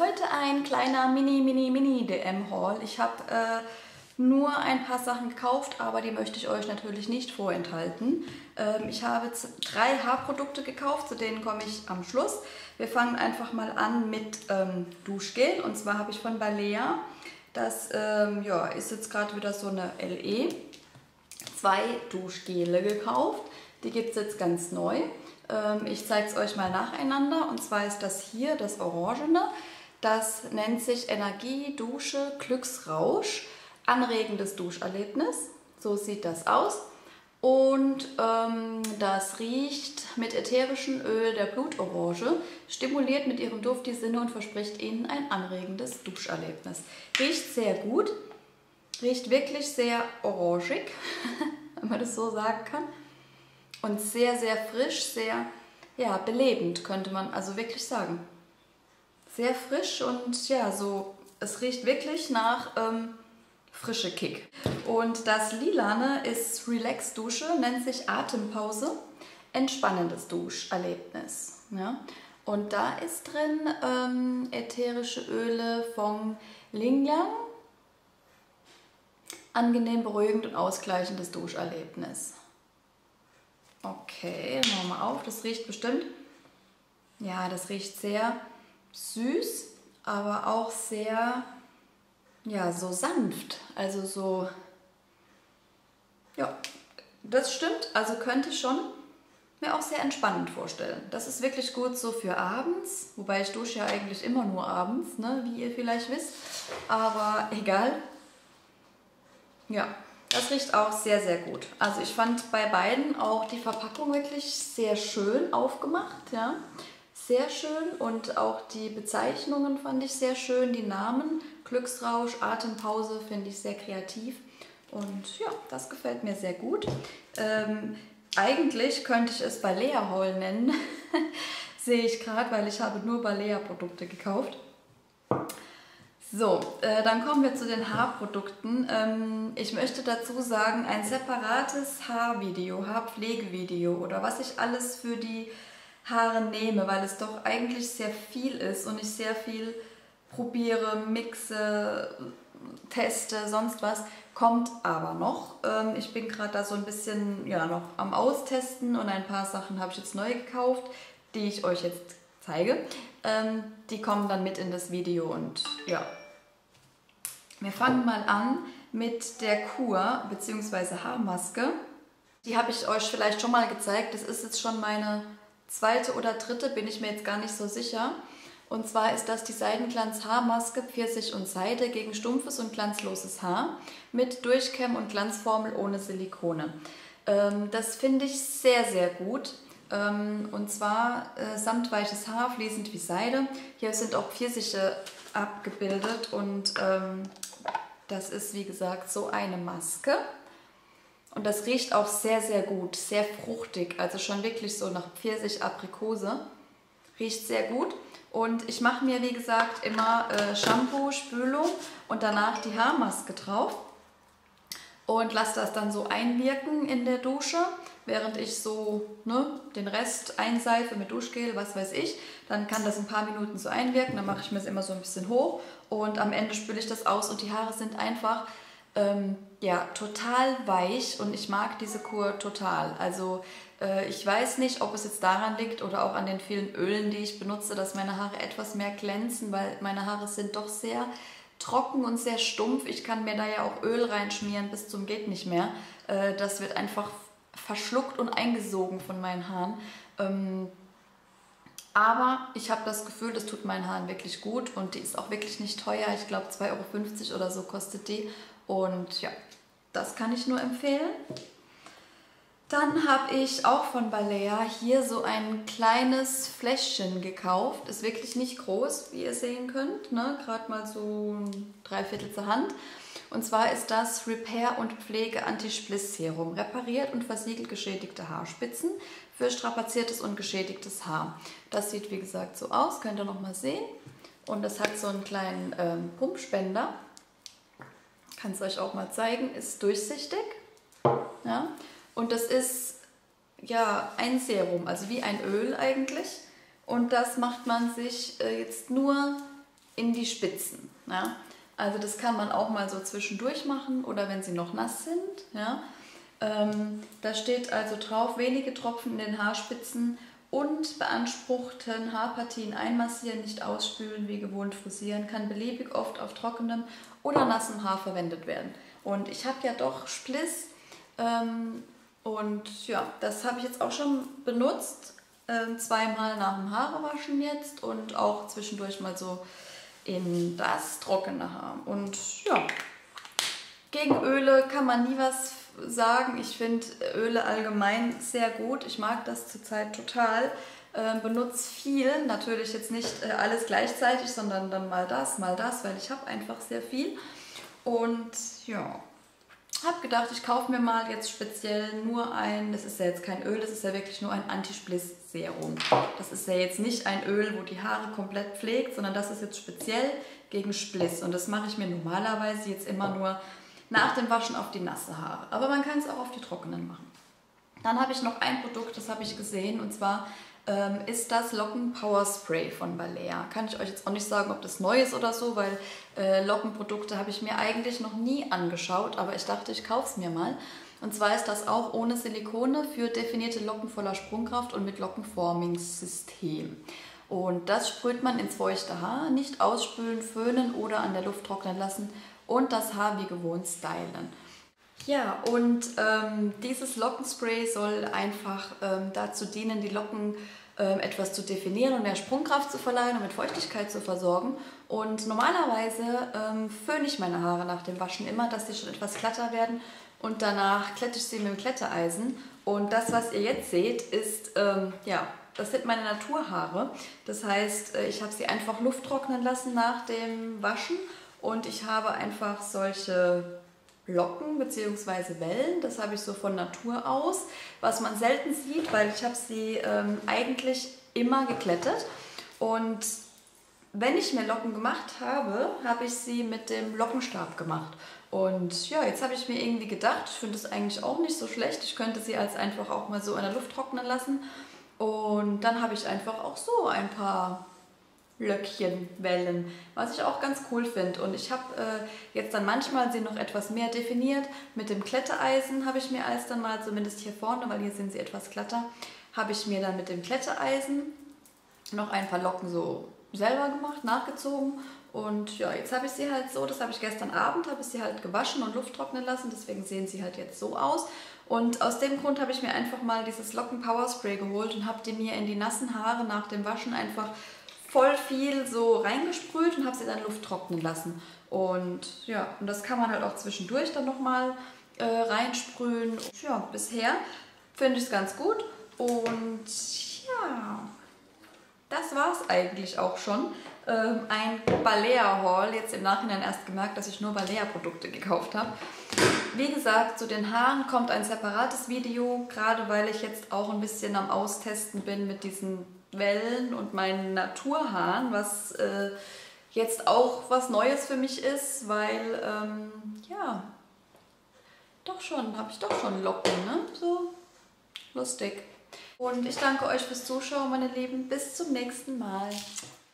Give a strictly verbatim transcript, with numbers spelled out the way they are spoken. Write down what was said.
heute ein kleiner Mini, Mini, Mini D M-Haul. Ich habe äh, nur ein paar Sachen gekauft, aber die möchte ich euch natürlich nicht vorenthalten. Ähm, ich habe drei Haarprodukte gekauft, zu denen komme ich am Schluss. Wir fangen einfach mal an mit ähm, Duschgel, und zwar habe ich von Balea, das ähm, ja, ist jetzt gerade wieder so eine L E, zwei Duschgele gekauft. Die gibt es jetzt ganz neu. Ähm, ich zeige es euch mal nacheinander, und zwar ist das hier das Orangene. Das nennt sich Energie Dusche Glücksrausch. Anregendes Duscherlebnis, so sieht das aus. Und ähm, das riecht mit ätherischem Öl der Blutorange, stimuliert mit ihrem Duft die Sinne und verspricht Ihnen ein anregendes Duscherlebnis. Riecht sehr gut, riecht wirklich sehr orangig, wenn man das so sagen kann. Und sehr, sehr frisch, sehr ja, belebend, könnte man also wirklich sagen. Sehr frisch und ja, so, es riecht wirklich nach ähm, frische Kick. Und das Lilane ist Relax Dusche, nennt sich Atempause, entspannendes Duscherlebnis. Ja? Und da ist drin ähm, ätherische Öle von Lingyang, angenehm beruhigend und ausgleichendes Duscherlebnis. Okay, machen wir mal auf, das riecht bestimmt, ja, das riecht sehr süß, aber auch sehr, ja, so sanft, also so, ja, das stimmt, also könnte ich schon mir auch sehr entspannend vorstellen. Das ist wirklich gut so für abends, wobei ich dusche ja eigentlich immer nur abends, ne, wie ihr vielleicht wisst, aber egal, ja. Das riecht auch sehr, sehr gut. Also ich fand bei beiden auch die Verpackung wirklich sehr schön aufgemacht. Ja. Sehr schön, und auch die Bezeichnungen fand ich sehr schön. Die Namen, Glücksrausch, Atempause, finde ich sehr kreativ. Und ja, das gefällt mir sehr gut. Ähm, eigentlich könnte ich es Balea Haul nennen. Sehe ich gerade, weil ich habe nur Balea Produkte gekauft. So, äh, dann kommen wir zu den Haarprodukten. Ähm, ich möchte dazu sagen, ein separates Haarvideo, Haarpflegevideo oder was ich alles für die Haare nehme, weil es doch eigentlich sehr viel ist und ich sehr viel probiere, mixe, teste, sonst was, kommt aber noch. Ähm, ich bin gerade da so ein bisschen ja, noch am Austesten, und ein paar Sachen habe ich jetzt neu gekauft, die ich euch jetzt zeige. Ähm, die kommen dann mit in das Video, und ja. Wir fangen mal an mit der Kur bzw. Haarmaske. Die habe ich euch vielleicht schon mal gezeigt. Das ist jetzt schon meine zweite oder dritte, bin ich mir jetzt gar nicht so sicher. Und zwar ist das die Seidenglanz Haarmaske Pfirsich und Seide gegen stumpfes und glanzloses Haar mit Durchkämm und Glanzformel ohne Silikone. Ähm, das finde ich sehr, sehr gut. Ähm, und zwar äh, samtweiches Haar, fließend wie Seide. Hier sind auch Pfirsiche abgebildet, und ähm, das ist, wie gesagt, so eine Maske. Und das riecht auch sehr, sehr gut, sehr fruchtig, also schon wirklich so nach Pfirsich, Aprikose. Riecht sehr gut. Und ich mache mir, wie gesagt, immer äh, Shampoo, Spülung und danach die Haarmaske drauf. Und lasse das dann so einwirken in der Dusche, während ich so ne, den Rest einseife mit Duschgel, was weiß ich. Dann kann das ein paar Minuten so einwirken, dann mache ich mir das immer so ein bisschen hoch, und am Ende spüle ich das aus, und die Haare sind einfach ähm, ja, total weich, und ich mag diese Kur total. Also äh, ich weiß nicht, ob es jetzt daran liegt oder auch an den vielen Ölen, die ich benutze, dass meine Haare etwas mehr glänzen, weil meine Haare sind doch sehr trocken und sehr stumpf. Ich kann mir da ja auch Öl reinschmieren bis zum geht nicht mehr. Das wird einfach verschluckt und eingesogen von meinen Haaren. Aber ich habe das Gefühl, das tut meinen Haaren wirklich gut, und die ist auch wirklich nicht teuer. Ich glaube zwei Euro fünfzig oder so kostet die, und ja, das kann ich nur empfehlen. Dann habe ich auch von Balea hier so ein kleines Fläschchen gekauft. Ist wirklich nicht groß, wie ihr sehen könnt, ne? Gerade mal so ein Dreiviertel zur Hand. Und zwar ist das Repair und Pflege Anti-Spliss Serum. Repariert und versiegelt geschädigte Haarspitzen für strapaziertes und geschädigtes Haar. Das sieht, wie gesagt, so aus, könnt ihr noch mal sehen. Und das hat so einen kleinen ähm, Pumpspender. Kann es euch auch mal zeigen, ist durchsichtig. Ja. Und das ist ja ein Serum, also wie ein Öl eigentlich. Und das macht man sich äh, jetzt nur in die Spitzen. Ja? Also das kann man auch mal so zwischendurch machen oder wenn sie noch nass sind. Ja? Ähm, da steht also drauf, wenige Tropfen in den Haarspitzen und beanspruchten Haarpartien einmassieren, nicht ausspülen, wie gewohnt frisieren, kann beliebig oft auf trockenem oder nassem Haar verwendet werden. Und ich habe ja doch Spliss ähm, und ja, das habe ich jetzt auch schon benutzt, äh, zweimal nach dem Haarewaschen jetzt und auch zwischendurch mal so in das trockene Haar. Und ja, gegen Öle kann man nie was sagen. Ich finde Öle allgemein sehr gut. Ich mag das zurzeit total. Äh, benutze viel, natürlich jetzt nicht äh, alles gleichzeitig, sondern dann mal das, mal das, weil ich habe einfach sehr viel. Und ja, habe gedacht, ich kaufe mir mal jetzt speziell nur ein, das ist ja jetzt kein Öl, das ist ja wirklich nur ein Anti-Spliss-Serum. Das ist ja jetzt nicht ein Öl, wo die Haare komplett pflegt, sondern das ist jetzt speziell gegen Spliss. Und das mache ich mir normalerweise jetzt immer nur nach dem Waschen auf die nasse Haare. Aber man kann es auch auf die trockenen machen. Dann habe ich noch ein Produkt, das habe ich gesehen, und zwar ähm, ist das Locken Power Spray von Balea. Kann ich euch jetzt auch nicht sagen, ob das neu ist oder so, weil äh, Lockenprodukte habe ich mir eigentlich noch nie angeschaut, aber ich dachte, ich kaufe es mir mal. Und zwar ist das auch ohne Silikone für definierte Locken voller Sprungkraft und mit Lockenformingssystem. Und das sprüht man ins feuchte Haar, nicht ausspülen, föhnen oder an der Luft trocknen lassen und das Haar wie gewohnt stylen. Ja, und ähm, dieses Lockenspray soll einfach ähm, dazu dienen, die Locken ähm, etwas zu definieren und mehr Sprungkraft zu verleihen und mit Feuchtigkeit zu versorgen. Und normalerweise ähm, föhne ich meine Haare nach dem Waschen immer, dass sie schon etwas glatter werden und danach glätte ich sie mit dem Glätteeisen. Und das, was ihr jetzt seht, ist, ähm, ja, das sind meine Naturhaare. Das heißt, ich habe sie einfach lufttrocknen lassen nach dem Waschen. Und ich habe einfach solche Locken bzw. Wellen, das habe ich so von Natur aus, was man selten sieht, weil ich habe sie ähm, eigentlich immer geglättet. Und wenn ich mir Locken gemacht habe, habe ich sie mit dem Lockenstab gemacht. Und ja, jetzt habe ich mir irgendwie gedacht, ich finde es eigentlich auch nicht so schlecht, ich könnte sie als einfach auch mal so in der Luft trocknen lassen. Und dann habe ich einfach auch so ein paar Löckchenwellen, was ich auch ganz cool finde. Und ich habe äh, jetzt dann manchmal sie noch etwas mehr definiert. Mit dem Glätteeisen habe ich mir als dann mal, zumindest hier vorne, weil hier sind sie etwas glatter, habe ich mir dann mit dem Glätteeisen noch ein paar Locken so selber gemacht, nachgezogen. Und ja, jetzt habe ich sie halt so, das habe ich gestern Abend, habe ich sie halt gewaschen und Luft trocknen lassen, deswegen sehen sie halt jetzt so aus. Und aus dem Grund habe ich mir einfach mal dieses Locken Power Spray geholt und habe die mir in die nassen Haare nach dem Waschen einfach voll viel so reingesprüht und habe sie dann Luft trocknen lassen. Und ja, und das kann man halt auch zwischendurch dann nochmal äh, reinsprühen. Und ja, bisher finde ich es ganz gut. Und ja, das war es eigentlich auch schon. Ähm, ein Balea-Haul. Jetzt im Nachhinein erst gemerkt, dass ich nur Balea-Produkte gekauft habe. Wie gesagt, zu den Haaren kommt ein separates Video, gerade weil ich jetzt auch ein bisschen am Austesten bin mit diesen Wellen und meinen Naturhaaren, was äh, jetzt auch was Neues für mich ist, weil, ähm, ja, doch schon, habe ich doch schon Locken, ne? So lustig. Und ich danke euch fürs Zuschauen, meine Lieben. Bis zum nächsten Mal.